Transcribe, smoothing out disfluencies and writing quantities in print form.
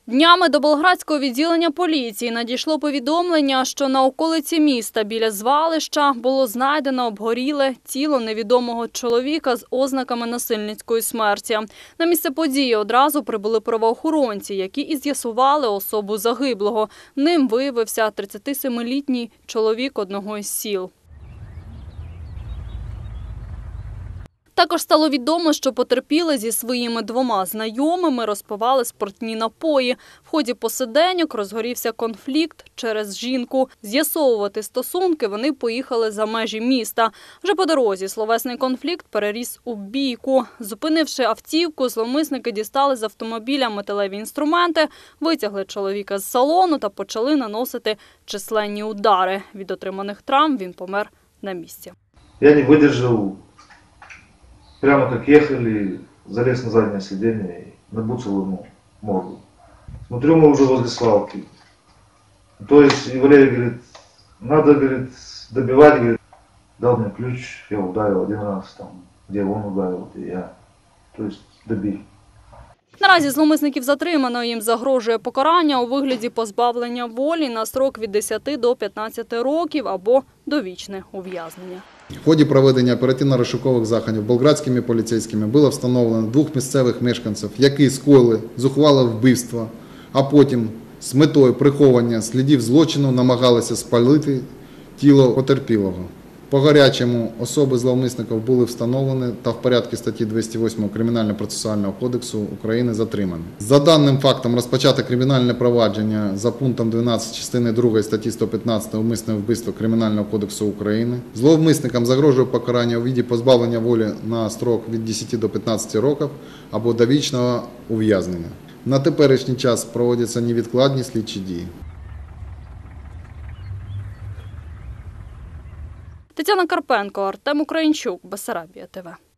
Днями до Болградського відділення поліції надійшло повідомлення, що на околиці міста біля звалища було знайдено обгоріле тіло невідомого чоловіка з ознаками насильницької смерті. На місце події одразу прибули правоохоронці, які і з'ясували особу загиблого. Ним виявився 37-літній чоловік одного із сіл. Також стало відомо, що потерпілий зі своїми двома знайомими розпивали спиртні напої. В ході посиденьок розгорівся конфлікт через жінку. З'ясовувати стосунки вони поїхали за межі міста. Вже по дорозі словесний конфлікт переріс у бійку. Зупинивши автівку, зловмисники дістали з автомобіля металеві інструменти, витягли чоловіка з салону та почали наносити численні удари. Від отриманих травм він помер на місці. Я не выдержал. Прямо как ехали, залез на заднее сиденье и набуцал ему морду. Смотрю, мы уже возле свалки. То есть и Валерий говорит, надо, говорит, добивать, говорит. Дал мне ключ, я ударил один раз, там, где он ударил, и я. То есть добил. Наразі зловмисників затримано, їм загрожує покарання у вигляді позбавлення волі на строк від 10 до 15 років або довічне ув'язнення. В ході проведення оперативно-розшукових заходів болградськими поліцейськими було встановлено двох місцевих мешканців, які скоїли зухвале вбивство, а потім з метою приховання слідів злочину намагалися спалити тіло потерпілого. По гарячому особи зловмисників були встановлені та в порядку статті 208 Кримінально-процесуального кодексу України затримані. За даним фактом розпочато кримінальне провадження за пунктом 12 частини 2 статті 115 «Умисне вбивство» Кримінального кодексу України. Зловмисникам загрожує покарання у виді позбавлення волі на строк від 10 до 15 років або довічного ув'язнення. На теперішній час проводяться невідкладні слідчі дії. Тетяна Карпенко, Артем Українчук, Бессарабія ТВ.